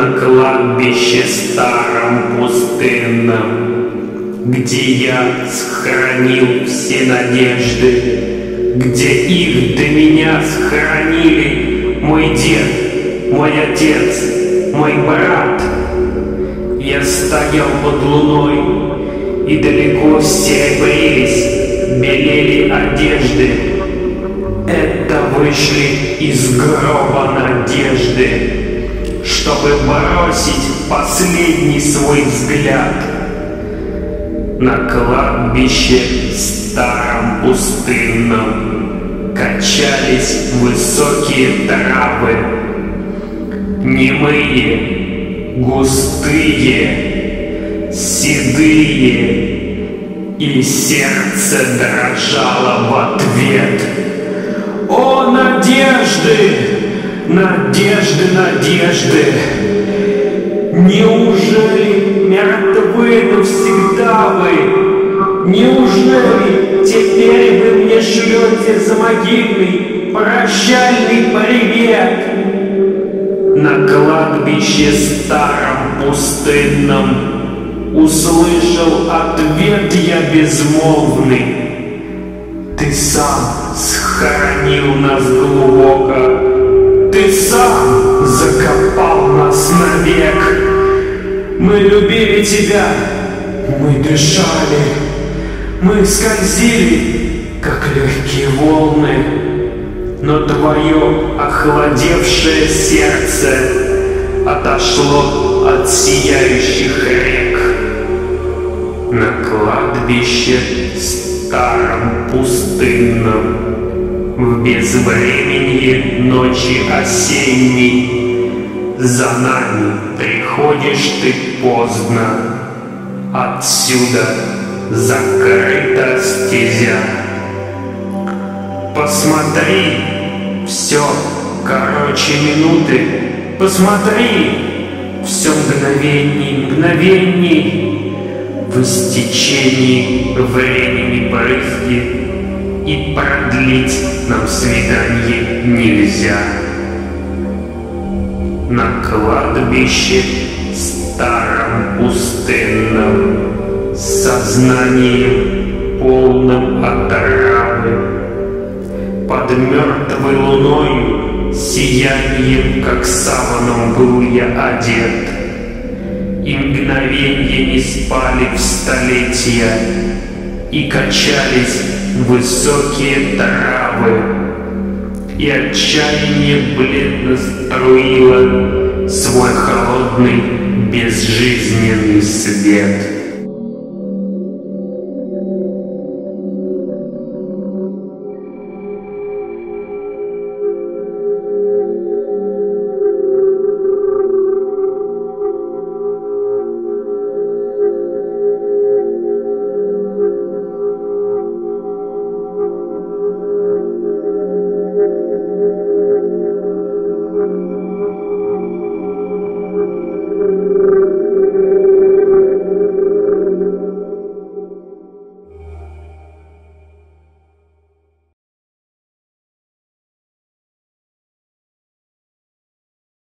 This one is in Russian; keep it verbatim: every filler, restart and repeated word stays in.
на кладбище старом пустынном, где я сохранил все надежды, где их до меня сохранили мой дед, мой отец, мой брат. Я стоял под луной, и далеко серебрились, белели одежды. Это вышли из гроба надежды, чтобы бросить последний свой взгляд на кладбище старом пустынном. Качались высокие травы, немые, густые, седые, и сердце дрожало в ответ. О, надежды, надежды, надежды! Неужели мертвы навсегда вы? Неужели теперь вы мне шлете замогильный прощальный привет? На кладбище старом пустынном услышал ответ я безмолвный. Ты сам схоронил нас глубоко, ты сам закопал нас навек. Мы любили тебя, мы дышали, мы скользили, как легкие волны, но твое охладевшее сердце отошло от сияющих рек. На кладбище старом пустынном, в безвременье ночи осенней, за нами приходишь ты поздно, отсюда закрыта стезя. Посмотри, все короче минуты, посмотри, все мгновений, мгновений, в истечении времени брызги, и продлить нам свидание нельзя. На кладбище старом пустынном, сознанием полным отравы, под мертвой луной сиянием, как саваном, был я одет, и мгновенья не спали в столетия, и качались высокие травы, и отчаяние бледно струило свой холодный безжизненный свет.